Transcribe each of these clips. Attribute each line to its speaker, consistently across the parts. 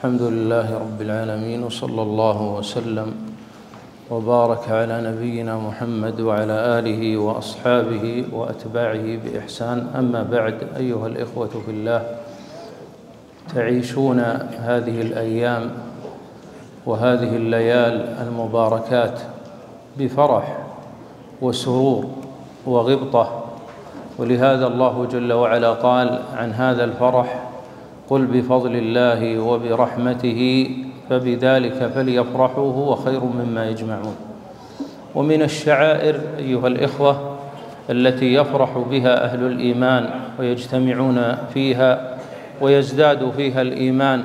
Speaker 1: الحمد لله رب العالمين، وصلى الله وسلم وبارك على نبينا محمد وعلى آله وأصحابه وأتباعه بإحسان. أما بعد، أيها الإخوة في الله، تعيشون هذه الأيام وهذه الليال المباركات بفرح وسرور وغبطة، ولهذا الله جل وعلا قال عن هذا الفرح: قل بفضل الله وبرحمته فبذلك فليفرحوا هو خير مما يجمعون. ومن الشعائر أيها الإخوة التي يفرح بها أهل الإيمان ويجتمعون فيها ويزداد فيها الإيمان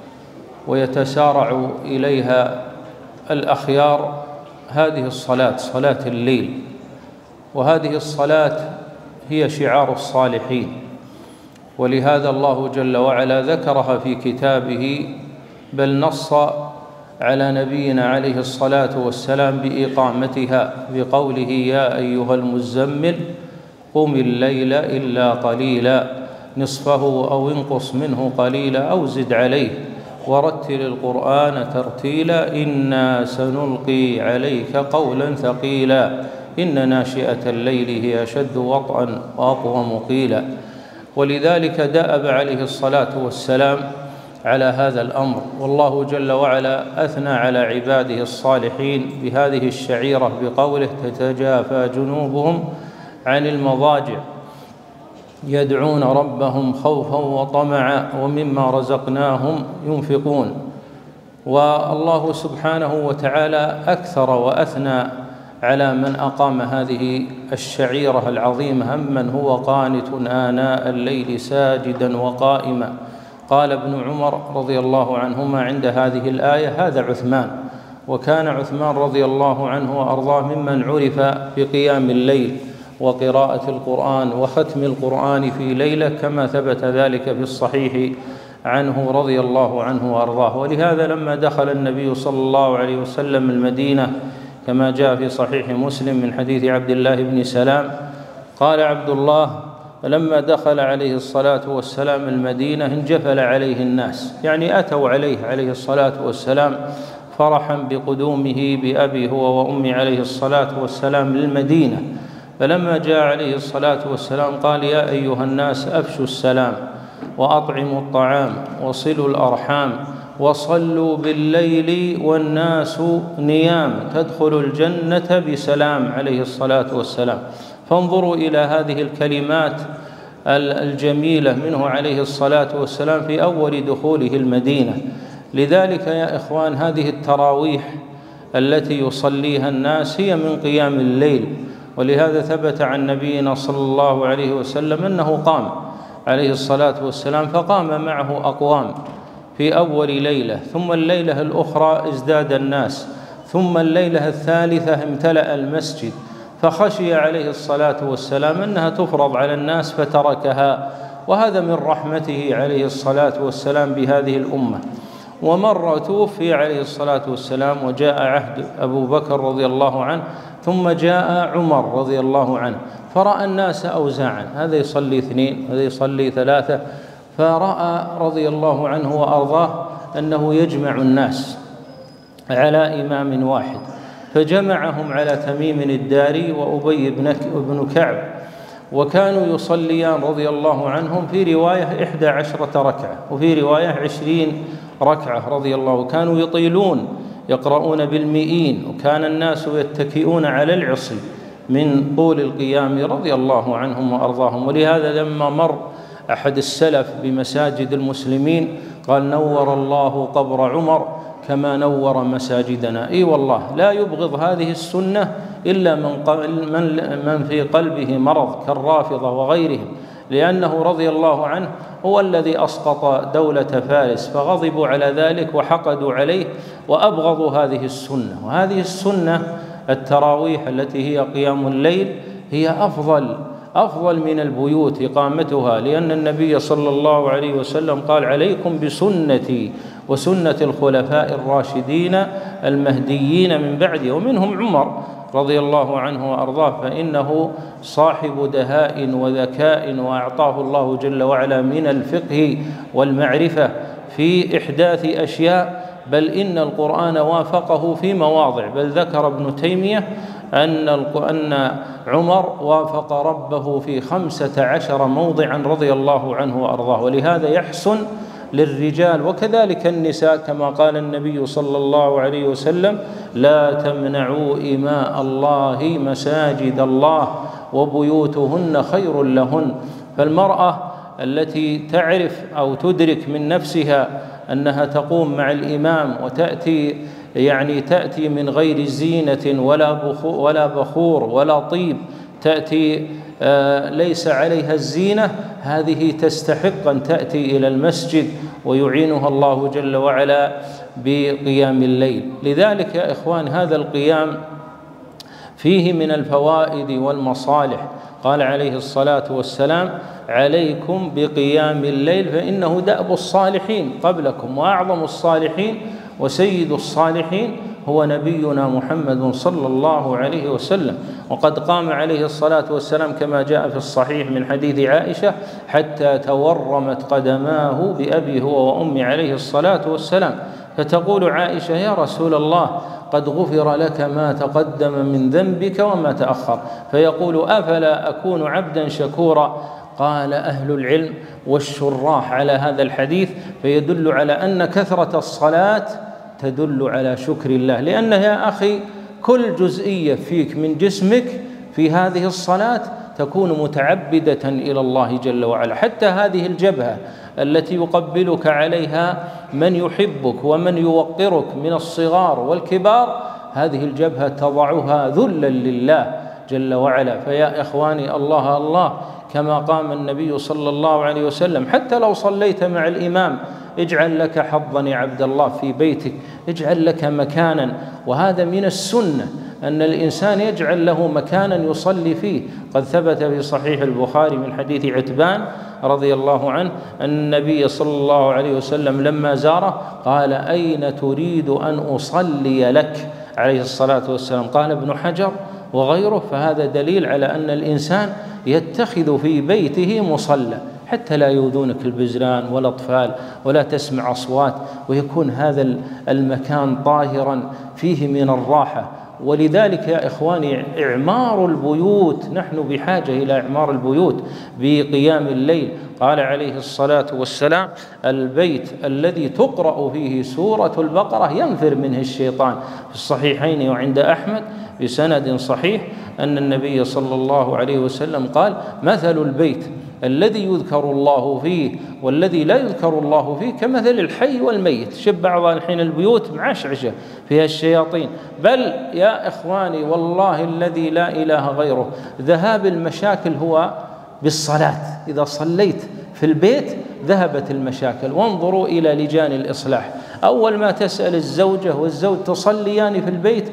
Speaker 1: ويتسارع إليها الأخيار هذه الصلاة، صلاة الليل. وهذه الصلاة هي شعار الصالحين، ولهذا الله جل وعلا ذكرها في كتابه، بل نص على نبينا عليه الصلاة والسلام بإقامتها بقوله: يا أيها المزمل قم الليل إلا قليلا نصفه أو انقص منه قليلا أو زد عليه ورتل القرآن ترتيلا إنا سنلقي عليك قولا ثقيلا إن ناشئة الليل هي أشد وطئا وأقوم قيلا. ولذلك دأب عليه الصلاة والسلام على هذا الأمر، والله جل وعلا أثنى على عباده الصالحين بهذه الشعيرة بقوله: تتجافى جنوبهم عن المضاجع يدعون ربهم خوفا وطمعا ومما رزقناهم ينفقون. والله سبحانه وتعالى أكثر وأثنى على من أقام هذه الشعيرة العظيمة: أمن هو قانت آناء الليل ساجدا وقائما. قال ابن عمر رضي الله عنهما عند هذه الآية: هذا عثمان. وكان عثمان رضي الله عنه وأرضاه ممن عرف بقيام الليل وقراءة القرآن وختم القرآن في ليلة، كما ثبت ذلك في الصحيح عنه رضي الله عنه وأرضاه. ولهذا لما دخل النبي صلى الله عليه وسلم المدينة، كما جاء في صحيح مسلم من حديث عبد الله بن سلام، قال عبد الله: فلما دخل عليه الصلاة والسلام المدينة انجفل عليه الناس، يعني أتوا عليه الصلاة والسلام فرحا بقدومه بأبي هو وأمي عليه الصلاة والسلام للمدينة. فلما جاء عليه الصلاة والسلام قال: يا أيها الناس أفشوا السلام وأطعموا الطعام وصلوا الأرحام وصلوا بالليل والناس نيام تدخلوا الجنة بسلام عليه الصلاة والسلام. فانظروا إلى هذه الكلمات الجميلة منه عليه الصلاة والسلام في أول دخوله المدينة. لذلك يا إخوان، هذه التراويح التي يصليها الناس هي من قيام الليل. ولهذا ثبت عن نبينا صلى الله عليه وسلم أنه قام عليه الصلاة والسلام، فقام معه أقوام في أول ليلة، ثم الليلة الأخرى ازداد الناس، ثم الليلة الثالثة امتلأ المسجد، فخشي عليه الصلاة والسلام أنها تفرض على الناس فتركها. وهذا من رحمته عليه الصلاة والسلام بهذه الأمة. ومرة توفي عليه الصلاة والسلام وجاء عهد أبو بكر رضي الله عنه، ثم جاء عمر رضي الله عنه، فرأى الناس أوزاعا، هذا يصلي 2 هذا يصلي 3، فرأى رضي الله عنه وأرضاه أنه يجمع الناس على إمام واحد، فجمعهم على تميم الداري وأبي بن كعب، وكانوا يصليان رضي الله عنهم في رواية 11 ركعة وفي رواية 20 ركعة رضي الله. كانوا يطيلون يقرؤون بالمئين، وكان الناس يتكئون على العصي من طول القيام رضي الله عنهم وأرضاهم. ولهذا لما مر أحد السلف بمساجد المسلمين قال: نور الله قبر عمر كما نور مساجدنا. إي والله، لا يبغض هذه السنة إلا من في قلبه مرض كالرافضة وغيرهم، لأنه رضي الله عنه هو الذي أسقط دولة فارس، فغضبوا على ذلك وحقدوا عليه وأبغضوا هذه السنة. وهذه السنة التراويح التي هي قيام الليل هي أفضل من البيوت إقامتها، لأن النبي صلى الله عليه وسلم قال: عليكم بسنتي وسنة الخلفاء الراشدين المهديين من بعدي، ومنهم عمر رضي الله عنه وأرضاه، فإنه صاحب دهاء وذكاء، وأعطاه الله جل وعلا من الفقه والمعرفة في إحداث أشياء، بل إن القرآن وافقه في مواضع. بل ذكر ابن تيمية أن عمر وافق ربه في 15 موضعا رضي الله عنه وأرضاه. ولهذا يحسن للرجال وكذلك النساء كما قال النبي صلى الله عليه وسلم: لا تمنعوا إماء الله مساجد الله وبيوتهن خير لهن. فالمرأة التي تعرف أو تدرك من نفسها أنها تقوم مع الإمام تأتي من غير زينة ولا بخور ولا طيب، تأتي ليس عليها الزينة، هذه تستحق أن تأتي إلى المسجد ويعينها الله جل وعلا بقيام الليل. لذلك يا إخوان هذا القيام فيه من الفوائد والمصالح. قال عليه الصلاة والسلام: عليكم بقيام الليل فإنه دأب الصالحين قبلكم، وأعظم الصالحين وسيد الصالحين هو نبينا محمد صلى الله عليه وسلم. وقد قام عليه الصلاة والسلام كما جاء في الصحيح من حديث عائشة حتى تورمت قدماه بأبي هو وأمي عليه الصلاة والسلام. فتقول عائشة: يا رسول الله، قد غفر لك ما تقدم من ذنبك وما تأخر. فيقول: أفلا أكون عبدا شكورا؟ قال أهل العلم والشراح على هذا الحديث فيدل على أن كثرة الصلاة تدل على شكر الله، لأن يا أخي كل جزئية فيك من جسمك في هذه الصلاة تكون متعبدة إلى الله جل وعلا. حتى هذه الجبهة التي يقبلك عليها من يحبك ومن يوقرك من الصغار والكبار، هذه الجبهة تضعها ذلا لله جل وعلا. فيا إخواني، الله الله كما قام النبي صلى الله عليه وسلم: حتى لو صليت مع الإمام اجعل لك حظا يا عبد الله في بيتك، اجعل لك مكانا. وهذا من السنة أن الإنسان يجعل له مكانا يصلي فيه. قد ثبت في صحيح البخاري من حديث عتبان رضي الله عنه أن النبي صلى الله عليه وسلم لما زاره قال: أين تريد أن أصلي لك؟ عليه الصلاة والسلام. قال ابن حجر وغيره: فهذا دليل على أن الإنسان يتخذ في بيته مصلى حتى لا يؤذونك البزران والأطفال ولا تسمع أصوات، ويكون هذا المكان طاهرا فيه من الراحة. ولذلك يا إخواني إعمار البيوت، نحن بحاجة إلى إعمار البيوت بقيام الليل. قال عليه الصلاة والسلام: البيت الذي تقرأ فيه سورة البقرة ينفر منه الشيطان. في الصحيحين وعند أحمد بسند صحيح أن النبي صلى الله عليه وسلم قال: مثل البيت الذي يذكر الله فيه والذي لا يذكر الله فيه كمثل الحي والميت. شب بعض الحين البيوت معشعشة فيها الشياطين. بل يا إخواني والله الذي لا إله غيره ذهاب المشاكل هو بالصلاة. إذا صليت في البيت ذهبت المشاكل. وانظروا إلى لجان الإصلاح، أول ما تسأل الزوجة والزوج: تصليان في البيت؟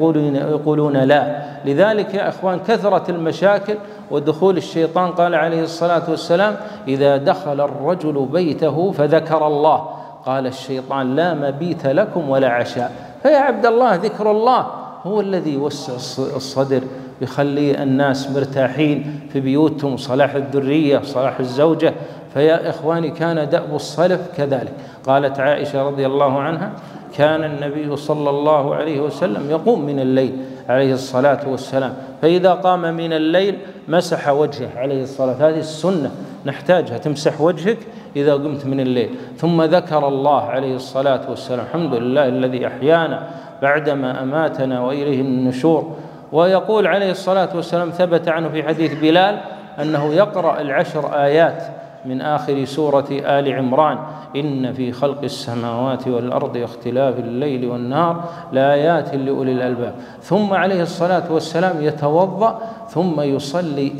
Speaker 1: يقولون لا. لذلك يا إخوان كثرة المشاكل ودخول الشيطان. قال عليه الصلاة والسلام: إذا دخل الرجل بيته فذكر الله قال الشيطان: لا مبيت لكم ولا عشاء. فيا عبد الله ذكر الله هو الذي يوسع الصدر، يخلي الناس مرتاحين في بيوتهم، صلاح الذرية، صلاح الزوجة. فيا إخواني كان دأب السلف كذلك. قالت عائشة رضي الله عنها: كان النبي صلى الله عليه وسلم يقوم من الليل عليه الصلاة والسلام، فإذا قام من الليل مسح وجهه عليه الصلاة. هذه السنة نحتاجها، تمسح وجهك إذا قمت من الليل. ثم ذكر الله عليه الصلاة والسلام: الحمد لله الذي أحيانا بعدما أماتنا وإليه النشور. ويقول عليه الصلاة والسلام ثبت عنه في حديث بلال أنه يقرأ 10 آيات من آخر سورة آل عمران: إن في خلق السماوات والأرض واختلاف الليل والنهار لآيات لأولي الألباب. ثم عليه الصلاة والسلام يتوضأ ثم يصلي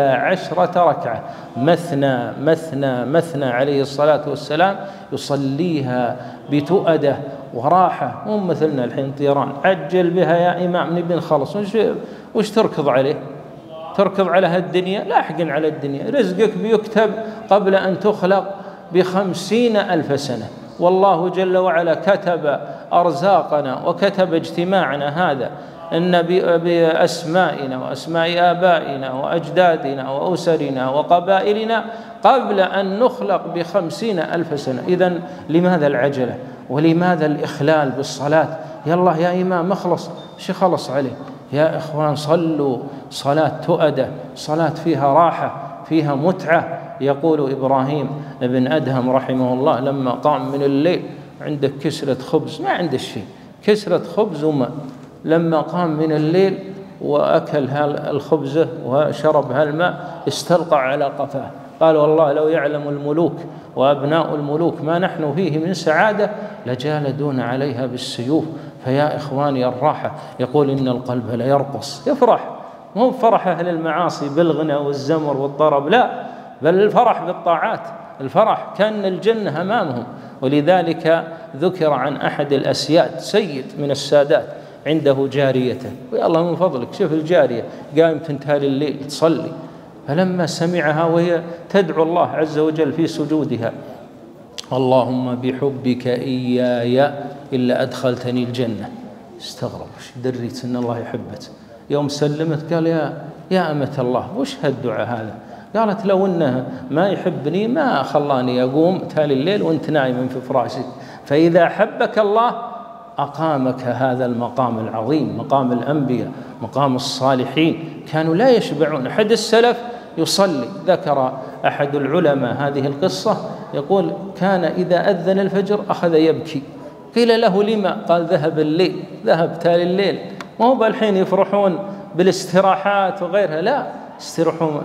Speaker 1: 11 ركعة مثنى مثنى مثنى عليه الصلاة والسلام، يصليها بتؤدة وراحة. مو مثلنا الحين طيران: عجل بها يا إمام نبي نخلص. وش تركض عليه؟ تركض على هالدنيا؟ لا أحقن على الدنيا. رزقك بيكتب قبل أن تخلق ب50,000 سنة. والله جل وعلا كتب أرزاقنا وكتب اجتماعنا هذا إن بأسمائنا وأسماء آبائنا وأجدادنا وأسرنا وقبائلنا قبل أن نخلق ب50,000 سنة. إذن لماذا العجلة؟ ولماذا الإخلال بالصلاة؟ يا الله يا إمام اخلص، شي خلص عليه؟ يا إخوان صلوا صلاة تؤدة، صلاة فيها راحة، فيها متعة. يقول إبراهيم بن أدهم رحمه الله لما قام من الليل، عندك كسرة خبز، ما عنده شيء، كسرة خبز وماء، لما قام من الليل وأكل الخبزة وشرب هالماء استلقى على قفاه، قال والله لو يعلم الملوك وأبناء الملوك ما نحن فيه من سعادة لجالدون عليها بالسيوف. فيا إخواني الراحة، يقول إن القلب لا يرقص، يفرح، مو فرح أهل المعاصي بالغنى والزمر والطرب، لا، بل الفرح بالطاعات، الفرح كأن الجنة أمامهم. ولذلك ذكر عن أحد الأسياد سيد من السادات عنده جاريته، ويا الله من فضلك شوف الجارية قائم تنتهي الليل تصلي، فلما سمعها وهي تدعو الله عز وجل في سجودها اللهم بحبك إياي إلا أدخلتني الجنة، استغرب، وش دريت أن الله يحبك؟ يوم سلمت قال يا أمة الله وش هالدعاء هذا؟ قالت لو أنه ما يحبني ما خلاني أقوم تالي الليل وأنت نايم في فراشك، فإذا أحبك الله أقامك هذا المقام العظيم، مقام الأنبياء، مقام الصالحين، كانوا لا يشبعون. أحد السلف يصلي، ذكر أحد العلماء هذه القصة، يقول كان إذا أذن الفجر أخذ يبكي، قيل له لما؟ قال ذهب الليل، ذهب تالي الليل، ما هو بالحين يفرحون بالاستراحات وغيرها، لا، يسترحون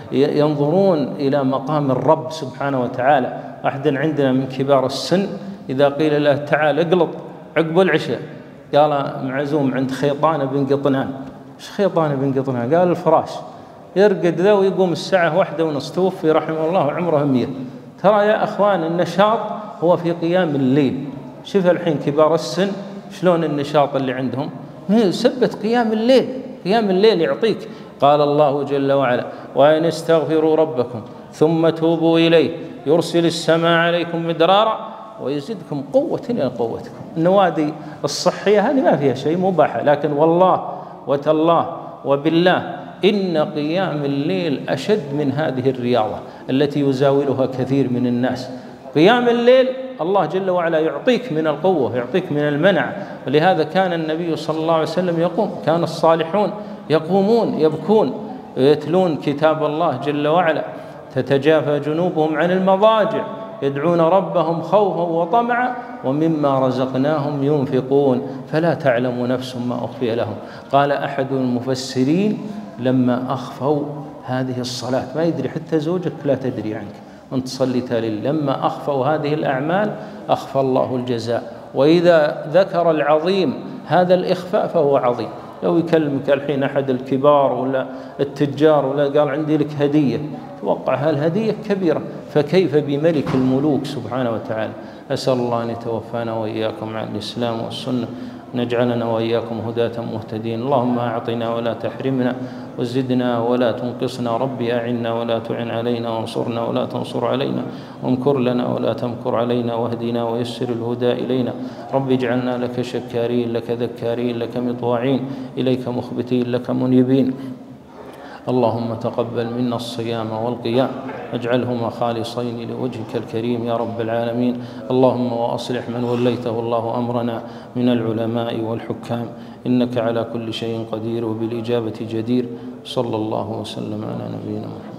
Speaker 1: ينظرون إلى مقام الرب سبحانه وتعالى. أحد عندنا من كبار السن إذا قيل له تعال اقلط عقب العشاء قال معزوم عند خيطان بن قطنان. ايش خيطان بن قطنان؟ قال الفراش، يرقد ذا ويقوم الساعة 1:30، توفي رحمه الله وعمره 100. ترى يا أخوان النشاط هو في قيام الليل. شوف الحين كبار السن شلون النشاط اللي عندهم، سبت قيام الليل، قيام الليل يعطيك. قال الله جل وعلا وإن استغفروا ربكم ثم توبوا إليه يرسل السماء عليكم مدرارا ويزدكم قوة إلى قوتكم. النوادي الصحية هذه ما فيها شيء، مباحة، لكن والله وتالله وبالله إن قيام الليل أشد من هذه الرياضة التي يزاولها كثير من الناس. قيام الليل الله جل وعلا يعطيك من القوة، يعطيك من المنع. ولهذا كان النبي صلى الله عليه وسلم يقوم، كان الصالحون يقومون يبكون ويتلون كتاب الله جل وعلا، تتجافى جنوبهم عن المضاجع يدعون ربهم خوفا وطمعا ومما رزقناهم ينفقون فلا تعلم نفس ما أخفي لهم. قال أحد المفسرين لما أخفوا هذه الصلاة، ما يدري حتى زوجك لا تدري عنك وانت صليت لله، لما أخفوا هذه الأعمال أخفى الله الجزاء. وإذا ذكر العظيم هذا الإخفاء فهو عظيم. لو يكلمك الحين أحد الكبار ولا التجار ولا قال عندي لك هدية، توقع هالهدية كبيرة، فكيف بملك الملوك سبحانه وتعالى. أسأل الله أن يتوفانا وإياكم على الإسلام والسنة، نجعلنا وإياكم هداة مهتدين. اللهم أعطنا ولا تحرمنا، وزدنا ولا تنقصنا. ربي أعنا ولا تعن علينا، وانصرنا ولا تنصر علينا، وامكر لنا ولا تمكر علينا، واهدنا ويسر الهدى إلينا. ربي اجعلنا لك شكارين، لك ذكارين، لك مطواعين، إليك مخبتين، لك منيبين. اللهم تقبل منا الصيام والقيام، واجعلهما خالصين لوجهك الكريم يا رب العالمين. اللهم وأصلح من وليته الله أمرنا من العلماء والحكام، إنك على كل شيء قدير وبالإجابة جدير. صلى الله وسلم على نبينا محمد.